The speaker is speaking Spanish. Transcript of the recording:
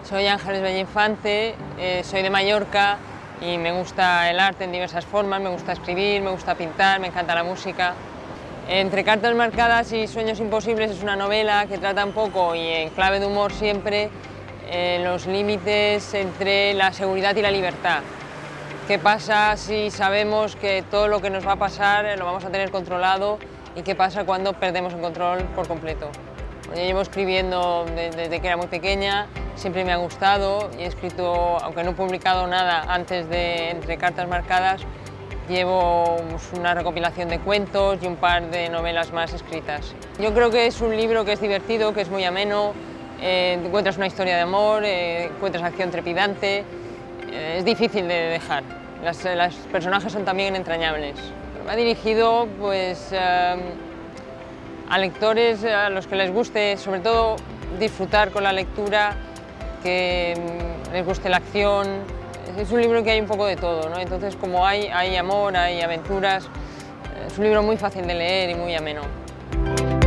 Soy Ángeles Bellinfante, soy de Mallorca y me gusta el arte en diversas formas, me gusta escribir, me gusta pintar, me encanta la música. Entre cartas marcadas y sueños imposibles es una novela que trata un poco, y en clave de humor siempre, los límites entre la seguridad y la libertad. ¿Qué pasa si sabemos que todo lo que nos va a pasar lo vamos a tener controlado y qué pasa cuando perdemos el control por completo? Yo llevo escribiendo desde que era muy pequeña, siempre me ha gustado y he escrito, aunque no he publicado nada antes de Entre cartas marcadas, llevo una recopilación de cuentos y un par de novelas más escritas. Yo creo que es un libro que es divertido, que es muy ameno, encuentras una historia de amor, encuentras acción trepidante, es difícil de dejar. Los personajes son también entrañables. Me ha dirigido pues, a lectores a los que les guste, sobre todo, disfrutar con la lectura, que les guste la acción. Es un libro que hay un poco de todo, ¿no? Entonces, como hay amor, hay aventuras, es un libro muy fácil de leer y muy ameno.